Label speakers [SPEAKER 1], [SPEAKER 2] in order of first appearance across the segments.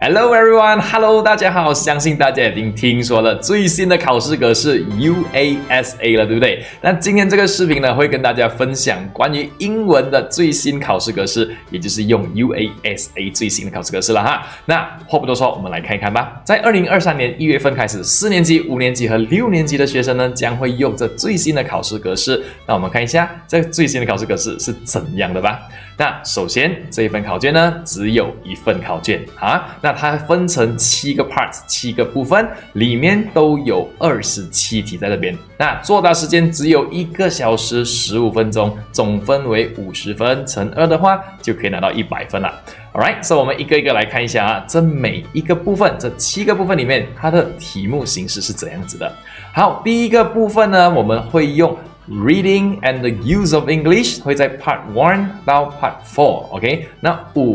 [SPEAKER 1] Hello everyone, Hello 大家好，相信大家已经听说了最新的考试格式 UASA 了，对不对？那今天这个视频呢，会跟大家分享关于英文的最新考试格式，也就是用 UASA 最新的考试格式了哈。那话不多说，我们来看一看吧。在2023年1月份开始，4年级、5年级和6年级的学生呢，将会用这最新的考试格式。那我们看一下这最新的考试格式是怎样的吧。那首先这一份考卷呢，只有一份考卷啊。那它分成7个 parts，7个部分，里面都有27题在这边。那作答时间只有1个小时15分钟，总分为50分，乘2的话就可以拿到100分了。Alright， 所以我们一个一个来看一下啊，这每一个部分，这7个部分里面，它的题目形式是怎样子的。好，第一个部分呢，我们会用Reading and the use of English 会在 Part 1到 Part 4 ，OK？ 那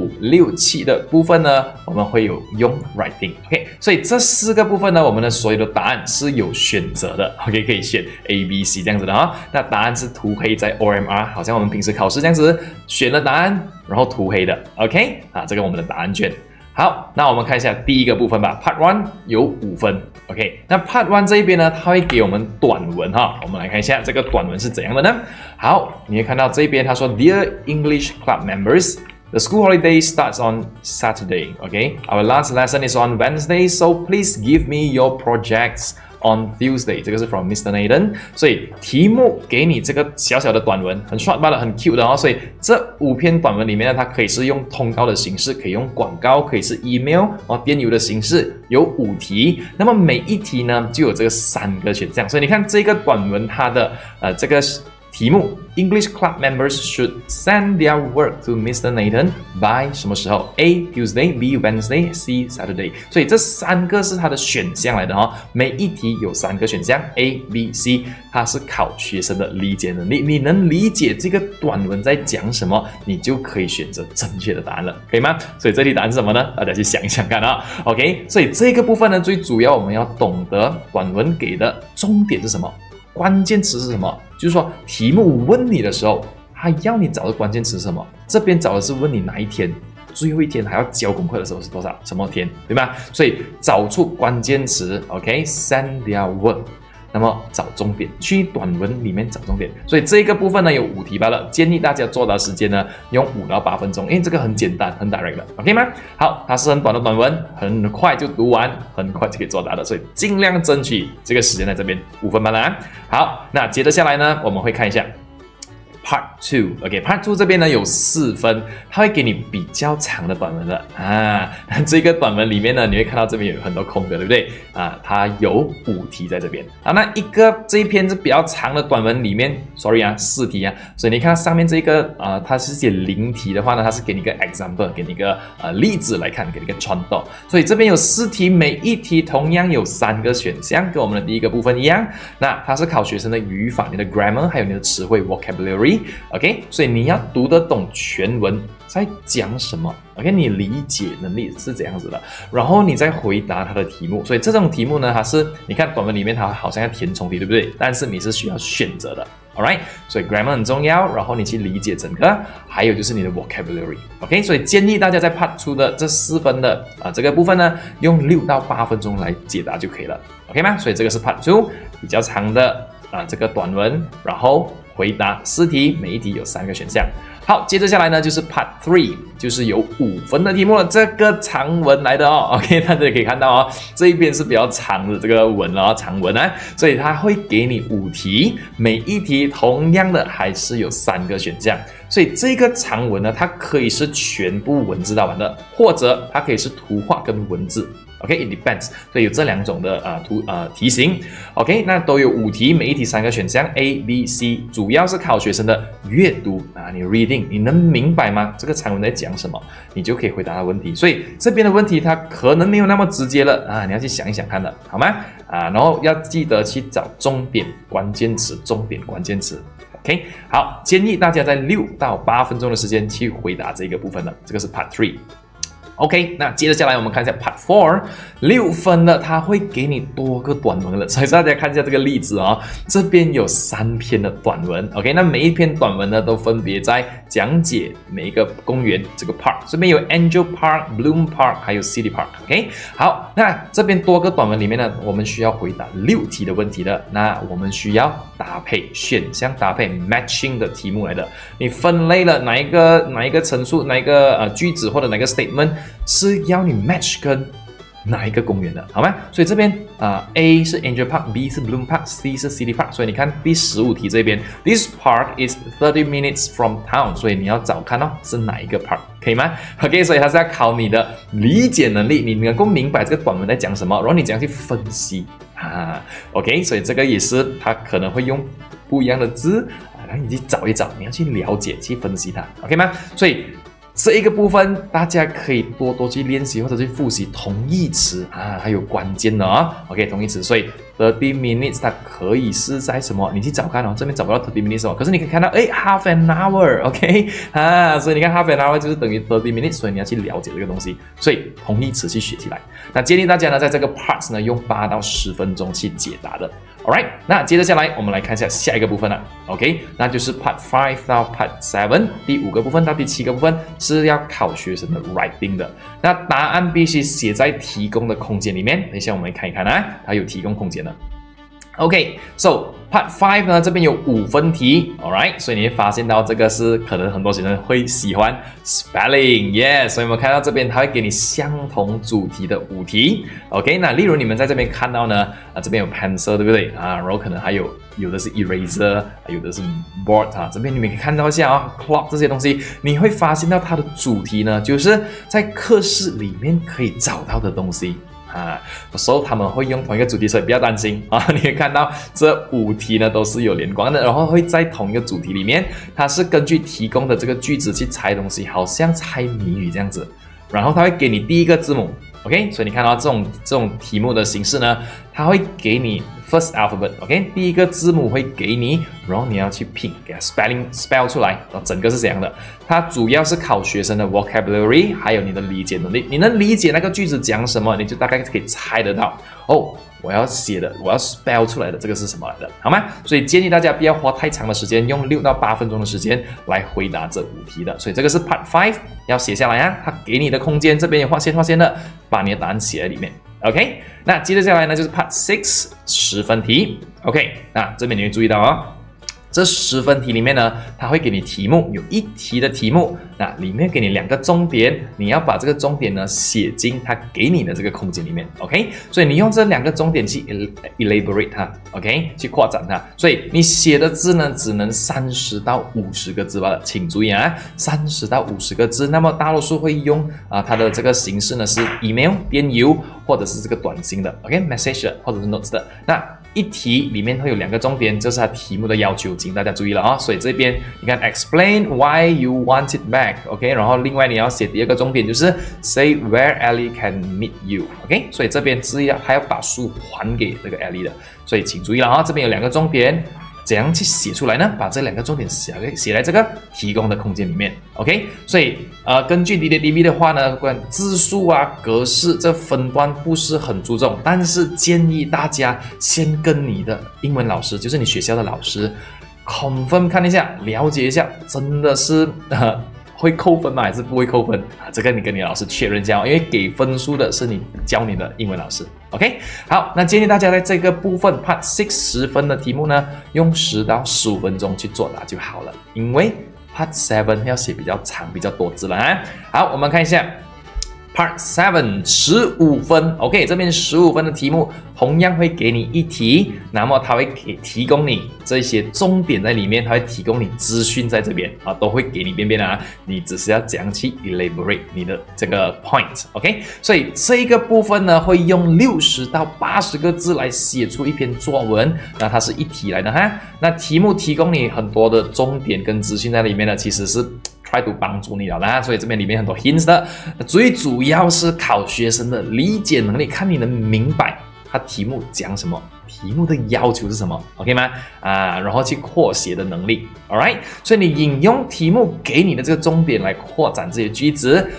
[SPEAKER 1] 5、6、7的部分呢，我们会有用 Writing，OK？ 所以这4个部分呢，我们的所有的答案是有选择的 ，OK？ 可以选 A、B、C 这样子的啊。那答案是涂黑在 OMR， 好像我们平时考试这样子，选了答案然后涂黑的 ，OK？ 啊，这个我们的答案卷。好，那我们看一下第一个部分吧。Part 1有5分 ，OK。那 Part 1这一边呢，它会给我们短文哈。我们来看一下这个短文是怎样的呢？好，你会看到这边他说 ，Dear English Club members, the school holiday starts on Saturday. OK, our last lesson is on Wednesday, so please give me your projects.On Tuesday， 这个是 from Mr. Nathan， 所以题目给你这个小小的短文，很 short 罢了，很 cute 的哦。所以这5篇短文里面呢，它可以是用通告的形式，可以用广告，可以是 email 哦，电邮的形式，有5题。那么每一题呢，就有这个3个选项。所以你看这个短文它的这个题目 English Club members should send their work to Mr. Nathan by 什么时候 ？A. Tuesday, B. Wednesday, C. Saturday。所以这3个是它的选项来的哦。每一题有3个选项 A、B、C， 它是考学生的理解能力。你能理解这个短文在讲什么，你就可以选择正确的答案了，可以吗？所以这题答案是什么呢？大家去想一想看啊。OK， 所以这个部分呢，最主要我们要懂得短文给的重点是什么。关键词是什么？就是说，题目问你的时候，他要你找的关键词是什么？这边找的是问你哪一天，最后一天还要交功课的时候是多少？什么天，对吧？所以找出关键词 ，OK，send their work。那么找重点，去短文里面找重点。所以这个部分呢有5题罢了，建议大家作答时间呢用5到8分钟，因为这个很简单，很 direct 的 ，OK 吗？好，它是很短的短文，很快就读完，很快就可以作答的，所以尽量争取这个时间在这边5分罢了啊。好，那接着下来呢，我们会看一下。Part 2，OK，Part 2这边呢有4分，它会给你比较长的短文的啊。这个短文里面呢，你会看到这边有很多空格，对不对啊？它有5题在这边啊。那这一篇是比较长的短文里面 ，sorry 啊，4题啊。所以你看到上面这个它是写0题的话呢，它是给你一个 example， 给你一个例子来看，给你一个传导。所以这边有4题，每一题同样有3个选项，跟我们的第一个部分一样。那它是考学生的语法、你的 grammar， 还有你的词汇 vocabulary。OK， 所以你要读得懂全文在讲什么 ，OK， 你理解能力是怎样子的，然后你再回答它的题目。所以这种题目呢，它是你看短文里面它好像要填充题，对不对？但是你是需要选择的 ，Alright， 所以 grammar 很重要，然后你去理解整个，还有就是你的 vocabulary，OK， 所以建议大家在 Part 2的这4分的这个部分呢，用6到8分钟来解答就可以了 ，OK 吗？所以这个是 Part 2比较长的这个短文，然后回答4题，每一题有3个选项。好，接着下来呢就是 Part 3，就是有5分的题目了，这个长文来的哦。OK， 大家可以看到哦，这一边是比较长的这个文哦，长文啊，所以它会给你5题，每一题同样的还是有3个选项。所以这个长文呢，它可以是全部文字答完的，或者它可以是图画跟文字。OK，it depends， 所以有这2种的题型。OK， 那都有5题，每一题3个选项 A、B、C， 主要是考学生的阅读你 reading， 你能明白吗？这个长文在讲什么，你就可以回答问题。所以这边的问题它可能没有那么直接了你要去想一想看的，好吗？然后要记得去找重点关键词，重点关键词。OK， 好，建议大家在6到8分钟的时间去回答这个部分了，这个是 Part 3。 OK， 那接着下来我们看一下 Part 4，6分的它会给你多个短文的，所以大家看一下这个例子哦，这边有3篇的短文 ，OK， 那每一篇短文呢都分别在讲解每一个公园这个 park， 这边有 Angel Park、Bloom Park 还有 City Park，OK， 好，那这边多个短文里面呢，我们需要回答6题的问题的，那我们需要搭配选项搭配 matching 的题目来的，你分类了哪一个陈述哪一个句子或者哪个 statement。是要你 match 跟哪一个公园的，好吗？所以这边A 是 Angel Park，B 是 Bloom Park，C 是 City Park。所以你看第15题这边 ，This park is 30 minutes from town。所以你要找看哦是哪一个 park， 可以吗 ？OK， 所以它是要考你的理解能力，你能够明白这个短文在讲什么，然后你怎样去分析OK， 所以这个也是它可能会用不一样的字然后你去找一找，你要去了解去分析它 ，OK 吗？所以。这一个部分大家可以多去练习或者去复习同义词还有关键的OK， 同义词，所以 30 minutes 它可以是在什么？你去找看这边找不到 30 minutes 可是你可以看到half an hour，OK， 所以你看 half an hour 就是等于30 minutes， 所以你要去了解这个东西，所以同义词去学起来。那建议大家呢，在这个 parts 呢用8到10分钟去解答的。Alright， 那接着下来我们来看一下下一个部分了 ，OK， 那就是 Part 5到 Part 7， 第5个部分到第7个部分是要考学生的 writing 的。那答案必须写在提供的空间里面。等一下我们看一看它有提供空间的。OK，so Part 5呢，这边有5分题 ，Alright， 所以你会发现到这个是可能很多学生会喜欢 spelling， 所以我们看到这边它会给你相同主题的5题 ，OK， 那例如你们在这边看到呢，这边有 pencil 对不对然后可能还有的是 eraser， 有的是 board 这边你们可以看到一下clock 这些东西，你会发现到它的主题呢，就是在课室里面可以找到的东西。有时候他们会用同一个主题，所以不要担心你会看到这5题呢都是有连贯的，然后会在同一个主题里面，它是根据提供的这个句子去猜东西，好像猜谜语这样子。然后它会给你第一个字母 ，OK， 所以你看到这种题目的形式呢，它会给你 first alphabet， OK， 第一个字母会给你，然后你要去拼，给它 spell 出来，然后整个是怎样的？它主要是考学生的 vocabulary， 还有你的理解能力。你能理解那个句子讲什么，你就大概可以猜得到我要写的，我要 spell 出来的这个是什么来的，好吗？所以建议大家不要花太长的时间，用6到8分钟的时间来回答这5题的。所以这个是 Part 5要写下来它给你的空间这边有划线的，把你的答案写在里面。OK， 那接着下来呢就是 Part 6 10分题。OK， 那这边你会注意到这10分题里面呢，它会给你题目，有1题的题目，那里面给你2个重点，你要把这个重点呢写进它给你的这个空间里面 ，OK？ 所以你用这2个重点去 elaborate 它 ，OK？ 去扩展它，所以你写的字呢只能30到50个字罢了，请注意30到50个字，那么大多数会用它的这个形式呢是 email 电邮或者是这个短信的 ，OK？message 或者是 notes 的，那1题里面会有2个重点，这是它题目的要求，请大家注意了所以这边你看 explain why you want it back，OK， 然后另外你要写第2个重点就是 say where Ellie can meet you，OK， 所以这边是还要把书还给这个 Ellie 的，所以请注意了这边有2个重点。怎样去写出来呢？把这2个重点写在这个提供的空间里面 ，OK？ 所以根据 DDDB 的话呢，关于字数格式这分段不是很注重，但是建议大家先跟你的英文老师，就是你学校的老师 confirm 看一下，了解一下，真的是会扣分吗？还是不会扣分这个你跟你老师确认一下因为给分数的是你教你的英文老师。OK， 好，那建议大家在这个部分 Part 6 10分的题目呢，用10到15分钟去作答就好了，因为 Part 7要写比较长、比较多字了好，我们看一下 Part 7 15分 ，OK， 这边15分的题目同样会给你1题，那么它会提供你这些重点在里面，它会提供你资讯在这边都会给你边的你只是要怎样去 elaborate 你的这个 point，OK， 所以这个部分呢会用60到80个字来写出一篇作文，那它是1题来的那题目提供你很多的重点跟资讯在里面呢，其实是try to 帮助你了所以这边里面很多 hints 的，最主要是考学生的理解能力，看你能明白它题目讲什么，题目的要求是什么 ，OK 吗？然后去扩写的能力 ，Alright， 所以你引用题目给你的这个重点来扩展这些句子，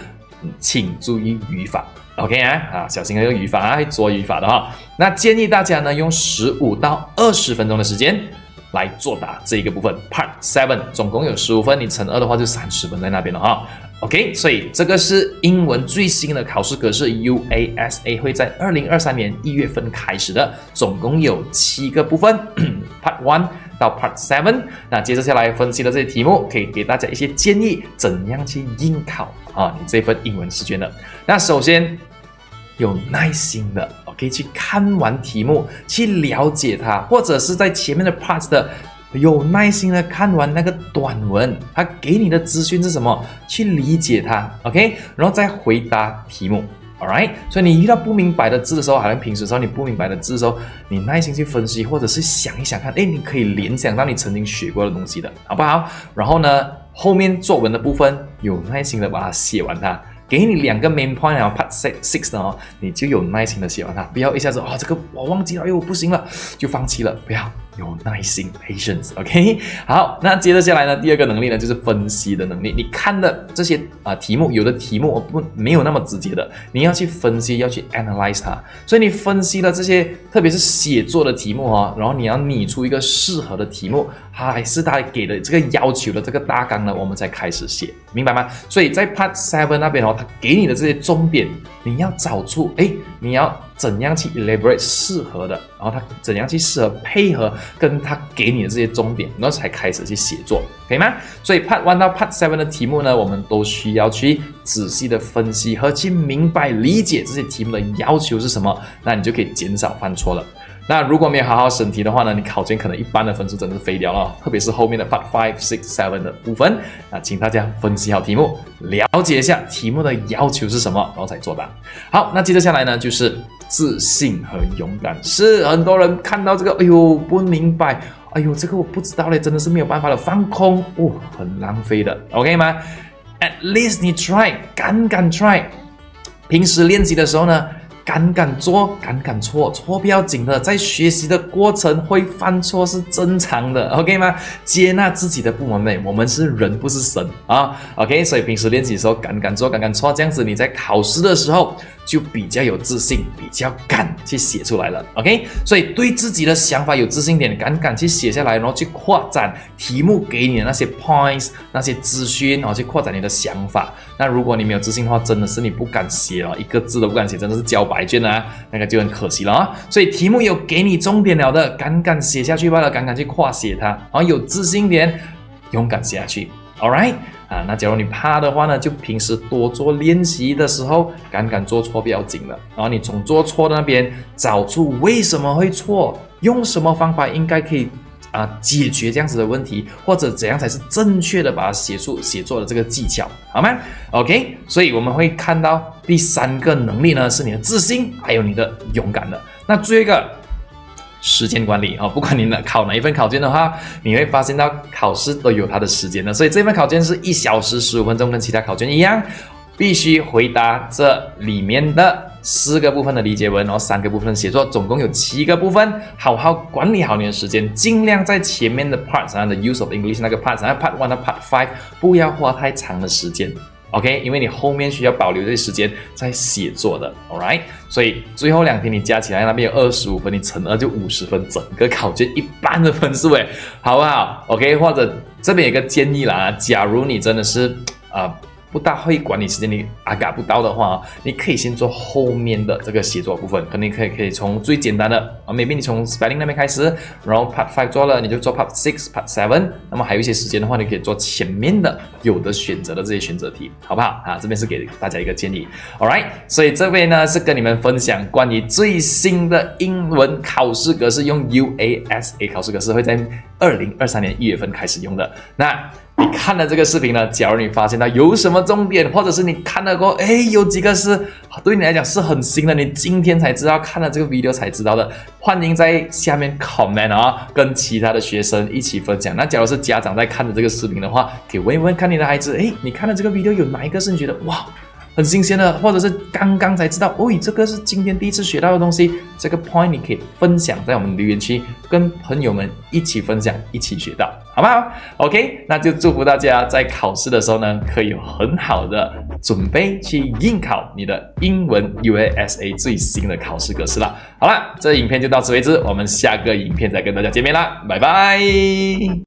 [SPEAKER 1] 请注意语法。OK 啊，小心这个语法啊，会做语法的哈。那建议大家呢用15到20分钟的时间来作答这一个部分。Part 7总共有15分，你乘2的话就30分在那边了哈。OK， 所以这个是英文最新的考试格式 UASA， 会在2023年1月份开始的，总共有7个部分Part 1到 Part 7。那接着下来分析的这些题目，可以给大家一些建议，怎样去应考啊你这份英文试卷的。那首先有耐心的 OK 去看完题目，去了解它，或者是在前面的 parts 的有耐心的看完那个短文，它给你的资讯是什么，去理解它 OK， 然后再回答题目。Alright， 所以你遇到不明白的字的时候，好像平时的时候你不明白的字的时候，你耐心去分析，或者是想一想看，你可以联想到你曾经学过的东西的，好不好？然后呢，后面作文的部分有耐心的把它写完它。给你2个 main point， 然后 part 6的哦，你就有耐心的写完它，不要一下子这个我忘记了，我不行了就放弃了，不要，有耐心 patience，OK， 好，那接着下来呢，第2个能力呢就是分析的能力。你看的这些题目，有的题目没有那么直接的，你要去分析，要去 analyze 它，所以你分析了这些，特别是写作的题目然后你要拟出一个适合的题目，还是他给的这个要求的这个大纲呢，我们才开始写，明白吗？所以在 part 7那边他给你的这些重点，你要找出你要怎样去 elaborate 适合的，然后他怎样去适合配合跟他给你的这些重点，然后才开始去写作，可以吗？所以 part 1到 part 7的题目呢，我们都需要去仔细的分析和去明白理解这些题目的要求是什么，那你就可以减少犯错了。那如果没有好好审题的话呢，你考卷可能一般的分数真的是飞掉了，特别是后面的 part 5、6、7的部分。那请大家分析好题目，了解一下题目的要求是什么，然后才作答。好，那接着下来呢，就是自信和勇敢。是很多人看到这个，不明白，这个我不知道嘞，真的是没有办法的，放空很浪费的 ，OK 吗 ？At least 你 try， 敢 try。平时练习的时候呢，敢做，敢错，错不要紧的，在学习的过程会犯错是正常的 ，OK 吗？接纳自己的不完美，我们是人不是神啊 ，OK， 所以平时练习的时候敢做，敢错，这样子你在考试的时候就比较有自信，比较敢去写出来了 ，OK， 所以对自己的想法有自信点，敢去写下来，然后去扩展题目给你的那些 points， 那些资讯，然后去扩展你的想法。那如果你没有自信的话，真的是你不敢写了，一个字都不敢写，真的是交白卷啊，那个就很可惜了啊。所以题目有给你重点了的，敢写下去罢了，敢去跨写它，然后有自信点，勇敢写下去 ，Alright。那假如你怕的话呢，就平时多做练习的时候，敢做错不要紧了。然后你从做错的那边找出为什么会错，用什么方法应该可以解决这样子的问题，或者怎样才是正确的把它写作的这个技巧，好吗 ？OK， 所以我们会看到第3个能力呢，是你的自信，还有你的勇敢的。那最后一个。时间管理不管你考哪一份考卷的话，你会发现到考试都有它的时间的，所以这份考卷是1小时15分钟，跟其他考卷一样，必须回答这里面的4个部分的理解文，然后3个部分的写作，总共有7个部分，好好管理好你的时间，尽量在前面的 parts the use of English 那个 parts part 1到 part 5不要花太长的时间。OK， 因为你后面需要保留这些时间在写作的 ，Alright， 所以最后2天你加起来那边有25分，你乘2就50分，整个考卷一半的分数好不好 ？OK， 或者这边有个建议啦，假如你真的是不大会管理时间，你不到的话，你可以先做后面的这个写作部分，可能可以从最简单的maybe你从 spelling 那边开始，然后 part 5做了，你就做 part 6、part 7，那么还有一些时间的话，你可以做前面的有的选择的这些选择题，好不好？这边是给大家一个建议 ，Alright， 所以这边呢是跟你们分享关于最新的英文考试格式，用 UASA 考试格式会在2023年1月份开始用的。那你看了这个视频呢，假如你发现到有什么重点，或者是你看了过，有几个是对你来讲是很新的，你今天才知道，看了这个 video 才知道的，欢迎在下面 comment 跟其他的学生一起分享。那假如是家长在看着这个视频的话，可以问一问看你的孩子，你看了这个 video 有哪一个是你觉得哇很新鲜的，或者是刚刚才知道，这个是今天第一次学到的东西，这个 point 你可以分享在我们留言区，跟朋友们一起分享，一起学到，好不好 ？OK， 那就祝福大家在考试的时候呢，可以有很好的准备去应考你的英文 UASA 最新的考试格式了。好了，这影片就到此为止，我们下个影片再跟大家见面啦，拜拜。